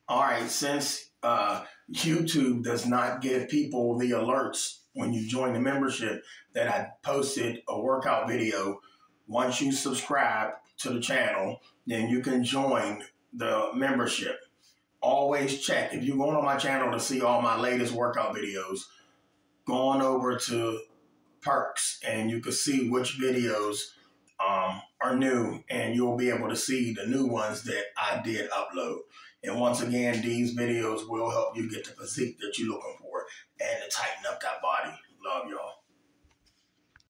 All right, since YouTube does not give people the alerts when you join the membership that I posted a workout video, once you subscribe to the channel, then you can join the membership. Always check. If you're going on my channel to see all my latest workout videos, go on over to perks and you can see which videos are new, and you'll be able to see the new ones that I did upload. And once again, these videos will help you get the physique that you're looking for and to tighten up that body. Love y'all.